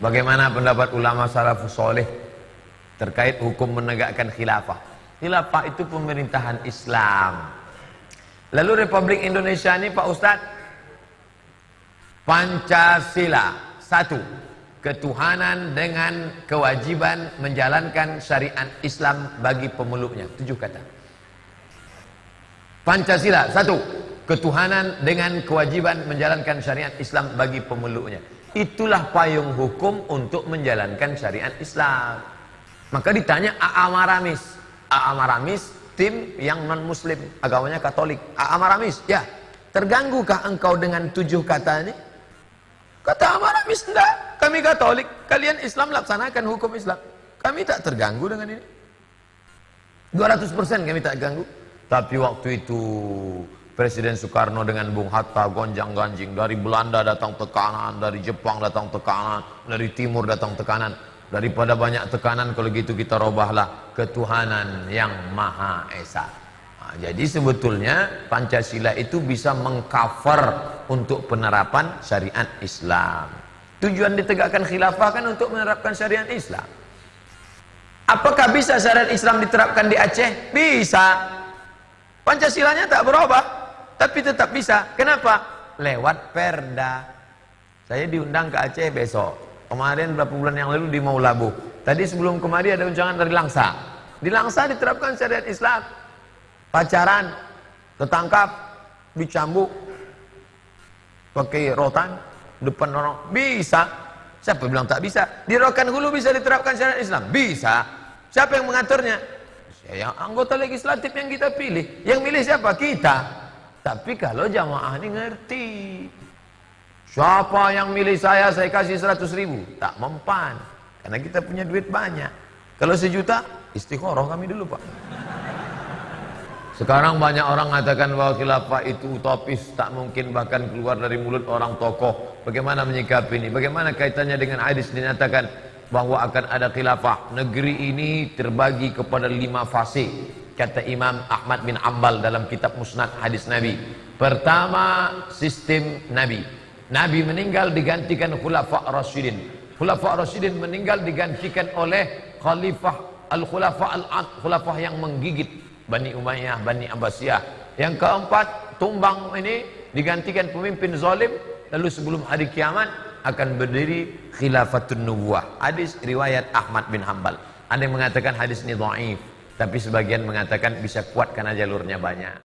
Bagaimana pendapat ulama salafus soleh terkait hukum menegakkan khilafah? Khilafah itu pemerintahan Islam. Lalu Republik Indonesia ini Pak Ustadz, Pancasila 1, ketuhanan dengan kewajiban menjalankan syariat Islam bagi pemeluknya. 7 kata. Pancasila 1, ketuhanan dengan kewajiban menjalankan syariat Islam bagi pemeluknya. Itulah payung hukum untuk menjalankan syariat Islam. Maka ditanya Maramis. Maramis tim yang non muslim, agamanya Katolik. Maramis, ya, terganggukah engkau dengan 7 kata ini? Kata Maramis, enggak, kami Katolik, kalian Islam, laksanakan hukum Islam. Kami tak terganggu dengan ini. 200% kami tak ganggu. Tapi waktu itu Presiden Soekarno dengan Bung Hatta gonjang-ganjing. Dari Belanda datang tekanan, dari Jepang datang tekanan, dari Timur datang tekanan. Daripada banyak tekanan, kalau gitu kita robahlah ketuhanan yang Maha Esa. Nah, jadi sebetulnya Pancasila itu bisa mengcover untuk penerapan syariat Islam. Tujuan ditegakkan khilafah kan untuk menerapkan syariat Islam. Apakah bisa syariat Islam diterapkan di Aceh? Bisa. Pancasilanya tak berubah, tapi tetap bisa. Kenapa? Lewat perda. Saya diundang ke Aceh besok. Kemarin beberapa bulan yang lalu di Maulabu. Tadi sebelum kemarin ada undangan dari Langsa. Di Langsa diterapkan syariat Islam. Pacaran, ketangkap, dicambuk, pakai rotan, depan orang, bisa. Siapa bilang tak bisa? Di Rokan Hulu bisa diterapkan syariat Islam? Bisa. Siapa yang mengaturnya? Yang anggota legislatif yang kita pilih. Yang milih siapa? Kita. Tapi kalau jamaah ini ngerti, siapa yang milih saya kasih 100.000, tak mempan, karena kita punya duit banyak. Kalau 1 juta, istikharah kami dulu Pak. Sekarang banyak orang mengatakan bahwa khilafah itu utopis, tak mungkin, bahkan keluar dari mulut orang tokoh. Bagaimana menyikapi ini? Bagaimana kaitannya dengan hadis dinyatakan bahwa akan ada khilafah? Negeri ini terbagi kepada 5 fase, kata Imam Ahmad bin Ambal dalam kitab Musnad Hadis Nabi. Pertama, sistem Nabi. Nabi meninggal digantikan Khulafa' Rasyidin. Khulafa' Rasyidin meninggal digantikan oleh Khalifah Al-Khulafa' Al-Khulafah yang menggigit, Bani Umayyah, Bani Abbasiyah. Yang keempat, tumbang ini digantikan pemimpin zalim. Lalu sebelum hari kiamat akan berdiri Khilafatun Nubuwah. Hadis riwayat Ahmad bin Hanbal. Ada yang mengatakan hadis ini dhaif, tapi sebagian mengatakan bisa kuat karena jalurnya banyak.